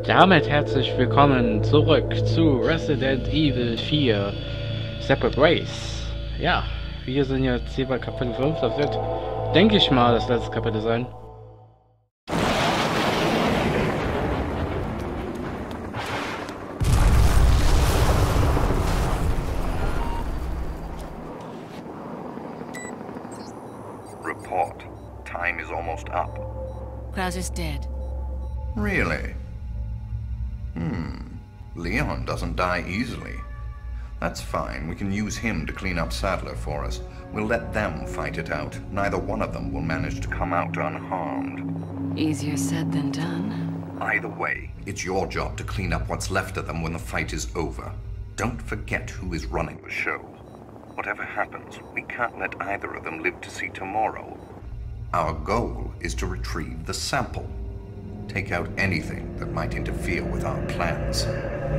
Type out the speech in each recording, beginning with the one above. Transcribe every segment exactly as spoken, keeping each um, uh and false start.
Damit herzlich willkommen zurück zu Resident Evil vier Separate Ways. Ja, wir sind jetzt hier bei Kapitel fünf. Das wird, denke ich mal, das letzte Kapitel sein. Report. Time is almost up. Kraus is dead. Really? Hmm. Leon doesn't die easily. That's fine. We can use him to clean up Sadler for us. We'll let them fight it out. Neither one of them will manage to come out unharmed. Easier said than done. Either way, it's your job to clean up what's left of them when the fight is over. Don't forget who is running the show. Whatever happens, we can't let either of them live to see tomorrow. Our goal is to retrieve the sample. Take out anything that might interfere with our plans.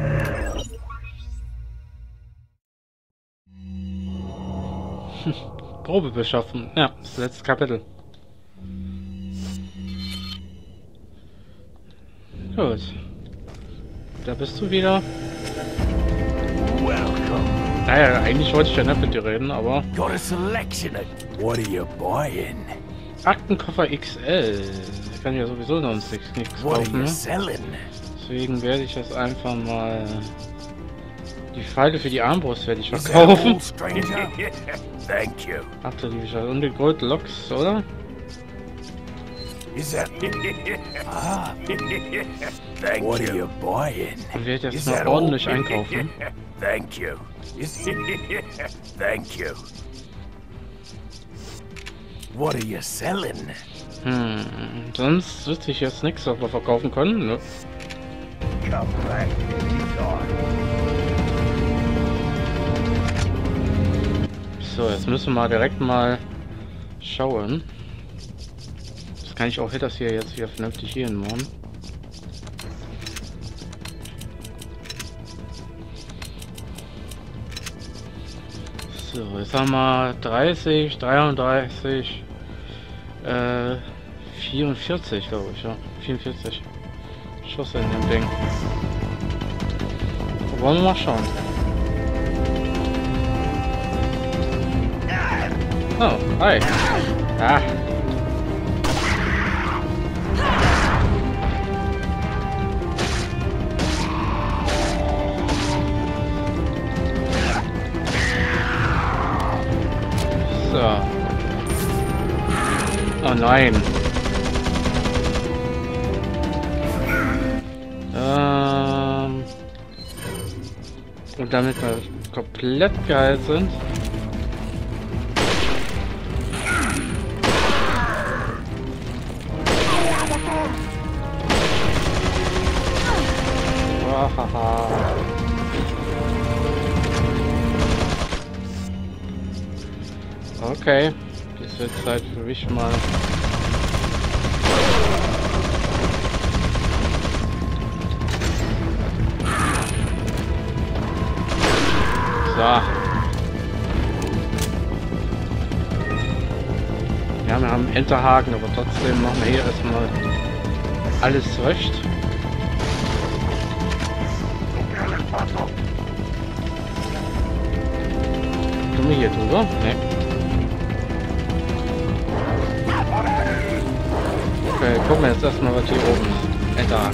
Probe beschaffen. Ja, das letzte Kapitel. Gut. Da bist du wieder. Welcome. Naja, eigentlich wollte ich ja nicht mit dir reden, aber... Got a selection of... What are you buying? Aktenkoffer X L. Ich kann ja sowieso noch nichts What are kaufen. you Ne? selling? Deswegen werde ich jetzt einfach mal... Die Pfeile für die Armbrust werde ich Is that all, verkaufen. stranger? Thank you. Ach du liebe Scheiße. Und die Gold Locks, oder? Is that... ah. Thank what you. Are you buying? Dann werde ich Is jetzt mal that ordentlich all? einkaufen. Thank you. Is... Thank you. What are you selling? Hm, sonst wüsste ich jetzt nichts, was wir verkaufen können, ne? Come back anytime. So, jetzt müssen wir direkt mal schauen. Das kann ich auch das hier jetzt wieder vernünftig hier hinmachen. So, jetzt haben wir dreißig, dreiunddreißig, äh, vierundvierzig, glaube ich, ja. vierundvierzig Schuss in dem Ding. Wollen wir mal schauen. Oh, hi. Ah. So. Oh nein. Ähm. Und damit wir komplett geheilt sind. Haha. Okay, es wird Zeit für mich mal. So. Ja, wir haben einen Enterhaken, aber trotzdem machen wir hier erstmal alles recht. Können wir hier drüber? Ne. Okay, gucken wir jetzt erstmal, was hier oben ist. Enter.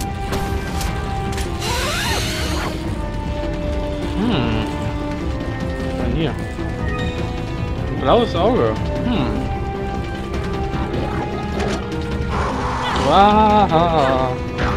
Hm. Was denn hier? Ein blaues Auge. Hm. Wow.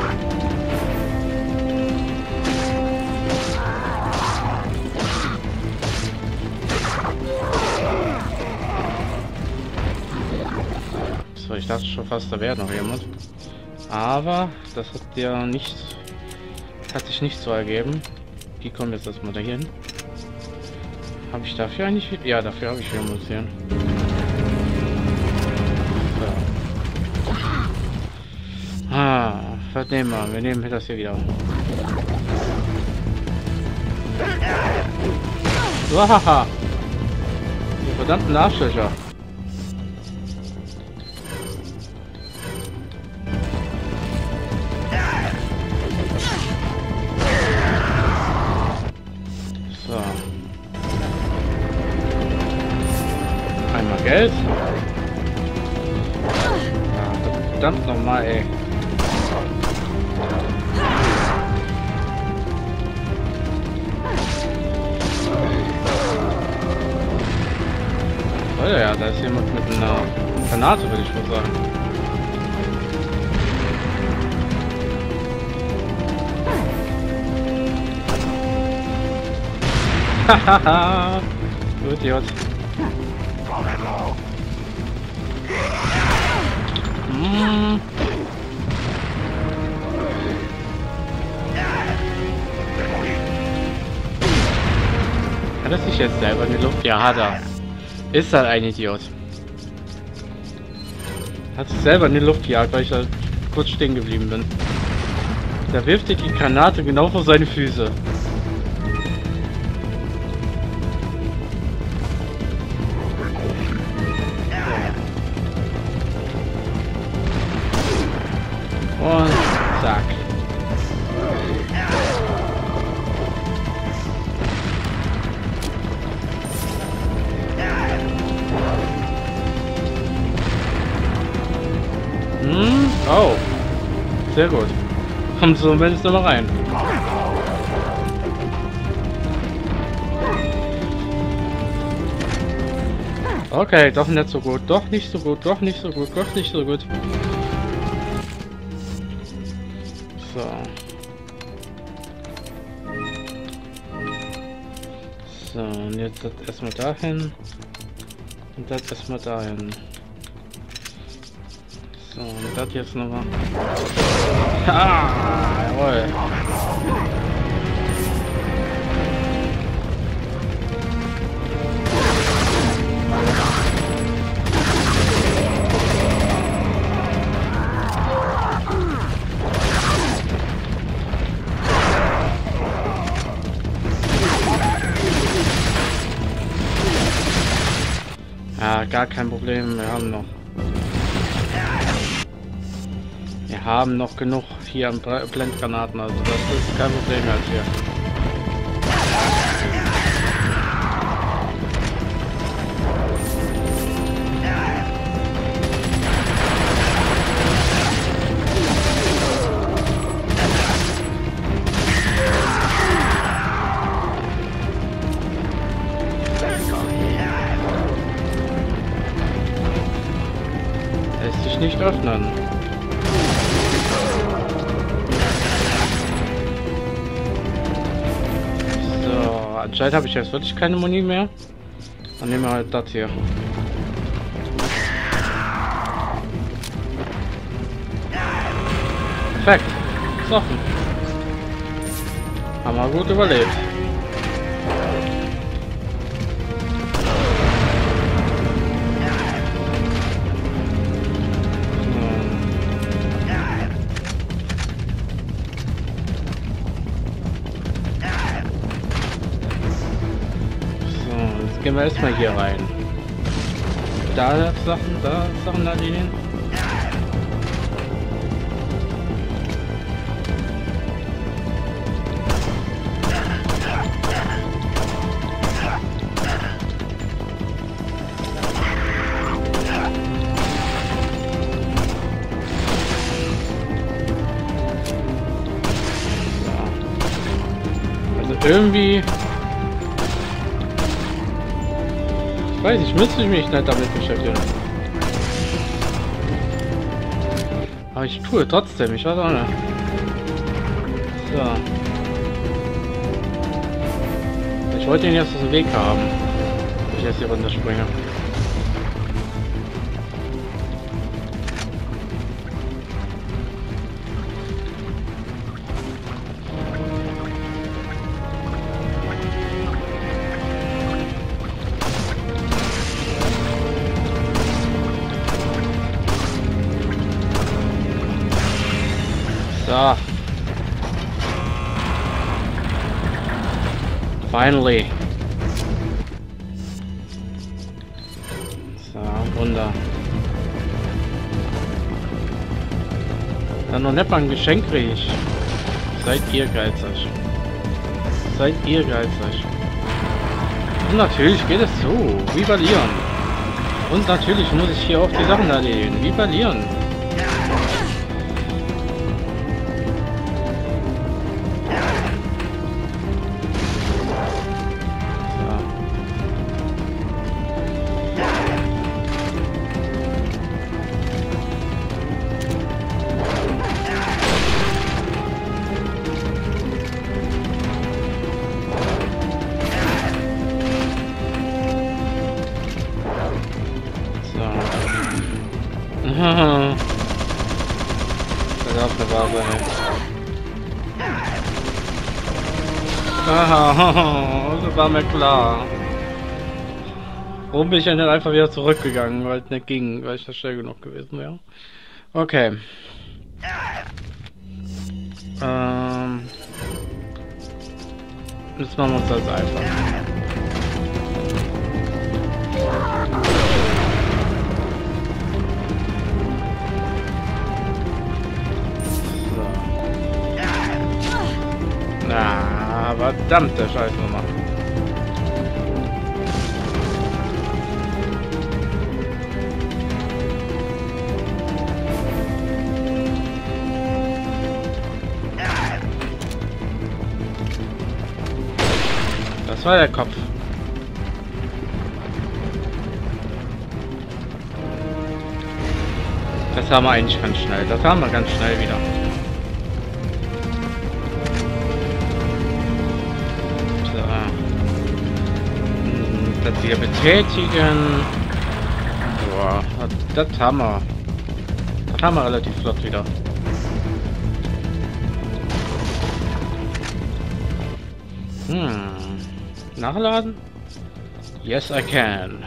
Ich dachte schon fast, da wäre noch jemand. Aber das hat ja nicht, hat sich nicht so ergeben. Die kommen jetzt erstmal dahin. Habe ich dafür eigentlich? Ja, dafür habe ich hier Munition. So. Ah, was nehmen wir? Wir nehmen das hier wieder. Wahaha! Die verdammten Arschlöcher. Geld. Ja, verdammt nochmal, ey. Oh ja, da ist jemand mit einer Granate, würde ich wohl sagen. Hahaha. Gut, Idiot. Hm. Hat er sich jetzt selber in die Luft? Ja, hat er. Ist halt ein Idiot. Hat sich selber in die Luft gejagt, weil ich da kurz stehen geblieben bin. Da wirft er die Granate genau vor seine Füße. Und zack. Hm? Oh. Sehr gut. Kommt so zumindest noch mal rein. Okay, doch nicht so gut. Doch nicht so gut. Doch nicht so gut. Doch nicht so gut. So. So, und jetzt das erstmal dahin. Und das erstmal dahin. So, und das jetzt nochmal. Ah, jawohl. Ja, gar kein Problem, wir haben noch. Wir haben noch genug hier an Blendgranaten, also das ist kein Problem jetzt hier. Lässt sich nicht öffnen. Anscheinend habe ich jetzt wirklich keine Muni mehr. Dann nehmen wir halt das hier. Perfekt. Ist offen. Haben wir gut überlebt. Gehen wir erstmal hier rein. Da Sachen, da Sachen da liegen. So. Also irgendwie. Weiß ich, müsste ich mich nicht damit beschäftigen. Aber ich tue trotzdem, ich weiß auch nicht. So. Ich wollte ihn jetzt aus dem Weg haben. Ich jetzt hier runterspringe. So. Finally. So, Wunder. Dann noch nicht mal ein Geschenk kriege ich. Seid ihr geizig. Seid ihr geizig. Und natürlich geht es so, wie bei Leon. Und natürlich muss ich hier auch die Sachen erledigen, wie bei Leon. Das darf eine wahr sein. Aha, das war mir klar. Warum bin ich denn einfach wieder zurückgegangen, weil es nicht ging, weil ich das schnell genug gewesen wäre. Okay. Ähm. Jetzt machen wir uns das einfach. Na, verdammte Scheißnummer. Das war der Kopf. Das haben wir eigentlich ganz schnell. Das haben wir ganz schnell wieder. Das hier betätigen. Boah, das haben wir. Das haben wir relativ flott wieder. Hm. Nachladen? Yes, I can.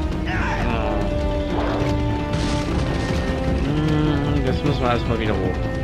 Müssen wir erstmal wieder hoch.